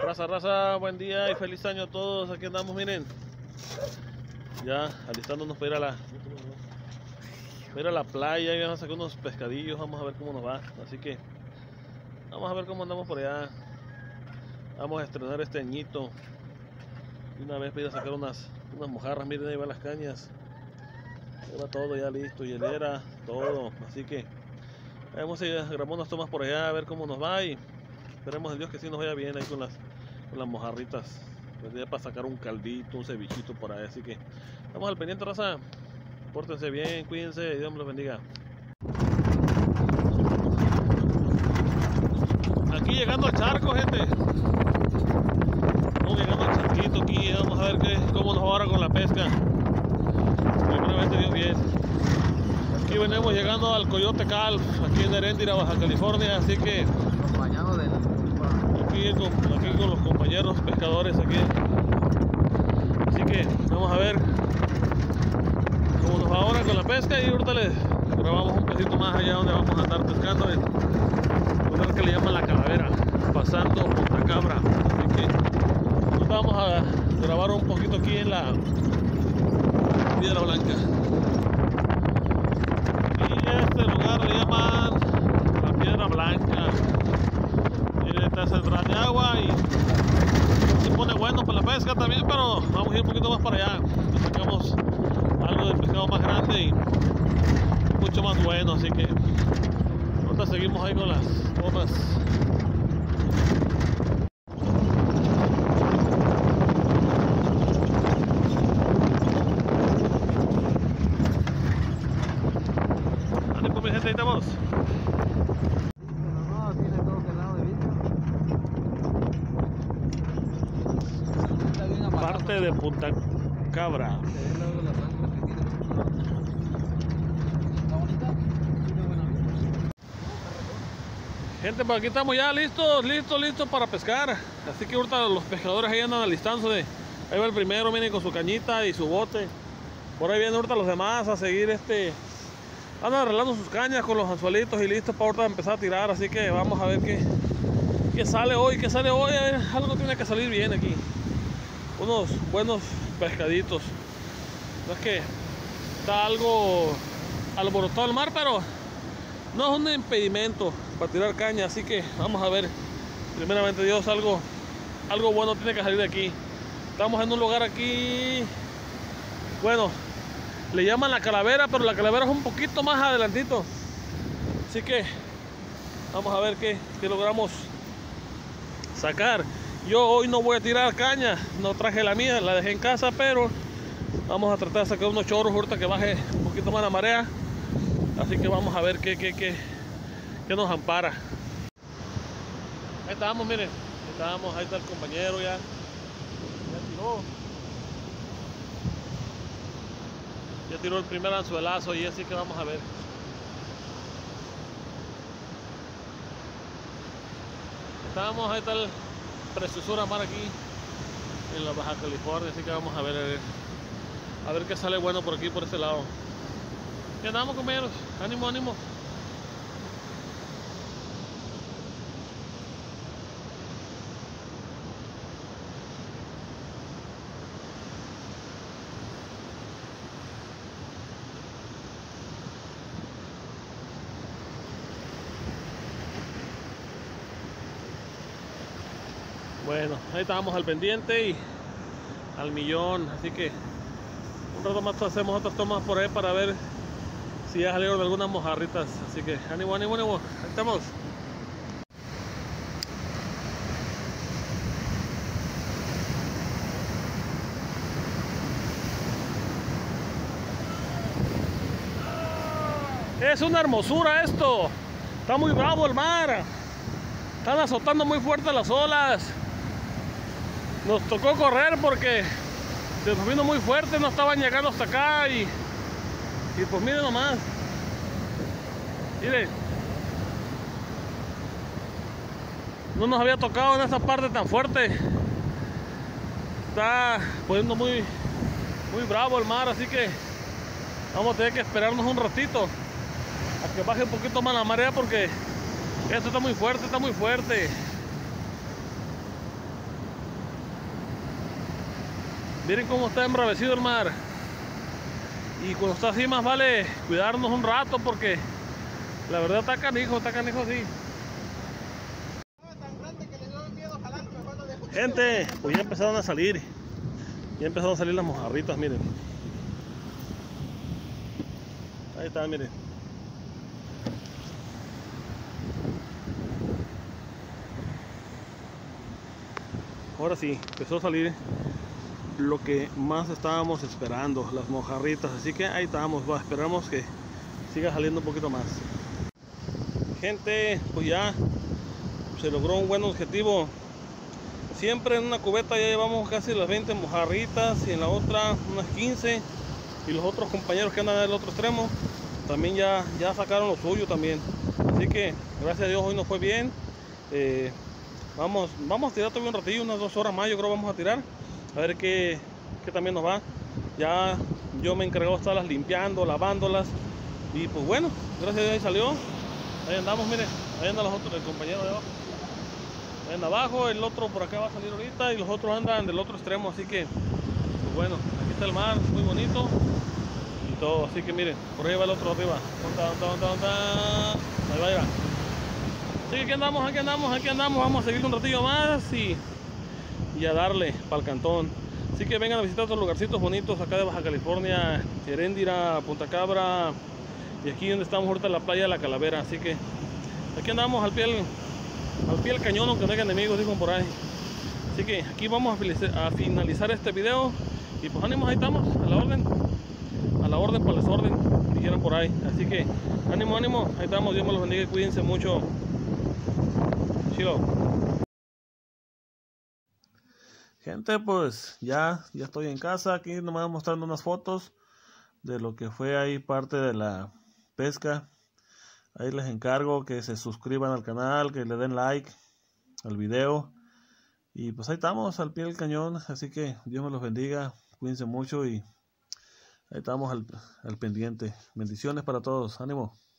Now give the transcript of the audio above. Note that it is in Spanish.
Raza, buen día y feliz año a todos. Aquí andamos, miren. Ya alistándonos para ir a la playa. Ya vamos a sacar unos pescadillos. Vamos a ver cómo nos va. Así que vamos a ver cómo andamos por allá. Vamos a estrenar este añito. Y una vez para ir a sacar unas mojarras. Miren, ahí van las cañas. Ahí va todo ya listo. Hielera, todo. Así que vamos a ir a grabar unas tomas por allá a ver cómo nos va. Y esperemos a Dios que sí nos vaya bien ahí con las mojarritas. Pues ya para sacar un caldito, un cevichito por ahí. Así que estamos al pendiente, raza. Pórtense bien, cuídense y Dios me los bendiga. Aquí llegando al charco, gente. Estamos llegando al charquito aquí. Vamos a ver cómo nos va ahora con la pesca. Primeramente Dios bien. Aquí venimos llegando al Coyote Calf, aquí en Heréndira, Baja California. Así que acompañado del aquí con los compañeros pescadores aquí. Así que vamos a ver cómo nos va ahora con la pesca y ahorita les grabamos un pedacito más allá donde vamos a estar pescando en un lugar que le llaman La Calavera, pasando Punta Cabra. Así que nos vamos a grabar un poquito aquí en la Piedra Blanca. Y este lugar le llaman La Piedra Blanca. Está central de agua y se pone bueno para la pesca también, pero vamos a ir un poquito más para allá. Sacamos algo de pescado más grande y mucho más bueno, así que ahorita seguimos ahí con las tomas. Ánimo, mi gente, ahí estamos. Parte de Punta Cabra. Gente, por aquí estamos ya listos para pescar. Así que ahorita los pescadores ahí andan alistándose. Ahí va el primero, miren, con su cañita y su bote. Por ahí vienen ahorita los demás a seguir andan arreglando sus cañas con los anzuelitos y listos para ahorita empezar a tirar. Así que vamos a ver qué sale hoy, A ver, algo tiene que salir bien aquí. Unos buenos pescaditos. No es que está algo alborotado el mar, pero no es un impedimento para tirar caña. Así que vamos a ver, primeramente Dios, algo bueno tiene que salir de aquí. Estamos en un lugar aquí, bueno, le llaman La Calavera, pero La Calavera es un poquito más adelantito. Así que vamos a ver qué logramos sacar. Yo hoy no voy a tirar caña, no traje la mía, la dejé en casa, pero vamos a tratar de sacar unos chorros ahorita que baje un poquito más la marea. Así que vamos a ver qué nos ampara. Ahí estamos, miren, ahí está el compañero ya tiró el primer anzuelazo y así que vamos a ver. Ahí está el preciosura mar aquí en la Baja California, así que vamos a ver qué sale bueno por aquí, por este lado. Y andamos, compañeros, ánimo. Bueno, ahí estábamos al pendiente y al millón, así que un rato más hacemos otras tomas por ahí para ver si ya salieron algunas mojarritas. Así que ánimo, ahí estamos. Es una hermosura esto, está muy bravo el mar, están azotando muy fuerte las olas. Nos tocó correr porque se nos vino muy fuerte, no estaban llegando hasta acá y pues miren nomás. Miren, no nos había tocado en esa parte tan fuerte. Está poniendo muy bravo el mar, así que vamos a tener que esperarnos un ratito a que baje un poquito más la marea porque esto está muy fuerte, Miren cómo está embravecido el mar. Y cuando está así más vale cuidarnos un rato porque la verdad está canijo así. Gente, pues ya empezaron a salir. Ya empezaron a salir las mojarritas, miren. Ahí están, miren. Ahora sí, empezó a salir lo que más estábamos esperando, las mojarritas. Así que ahí estamos, esperamos que siga saliendo un poquito más. Gente, pues ya se logró un buen objetivo. Siempre en una cubeta ya llevamos casi las 20 mojarritas y en la otra unas 15. Y los otros compañeros que andan del otro extremo también ya sacaron lo suyo también. Así que gracias a Dios hoy nos fue bien. Vamos a tirar todavía un ratillo, unas 2 horas más yo creo vamos a tirar. A ver qué también nos va. Ya yo me encargado de estarlas limpiando, lavándolas. Y pues bueno, gracias a Dios ahí salió. Ahí andamos, miren. Ahí andan los otros, el compañero de abajo. Ahí anda abajo, el otro por acá va a salir ahorita. Y los otros andan del otro extremo. Así que, pues bueno, aquí está el mar, muy bonito. Y todo, así que miren, por ahí va el otro arriba. ¿Dónde? Ahí va, ahí va. Así que aquí andamos. Vamos a seguir un ratillo más y a darle para el cantón. Así que vengan a visitar estos lugarcitos bonitos acá de Baja California, Heréndira, Punta Cabra y aquí donde estamos ahorita en la playa de la Calavera. Así que aquí andamos al pie del cañón, aunque no haya enemigos, dicen por ahí. Así que aquí vamos a finalizar este video y pues ánimos, ahí estamos, a la orden para el desorden, dijeron por ahí. Así que ánimo, ahí estamos, Dios me los bendiga y cuídense mucho. Chilo. Gente, pues ya estoy en casa. Aquí nos voy mostrando unas fotos de lo que fue ahí parte de la pesca. Ahí les encargo que se suscriban al canal, que le den like al video. Y pues ahí estamos al pie del cañón. Así que Dios me los bendiga, cuídense mucho y ahí estamos al pendiente. Bendiciones para todos, ánimo.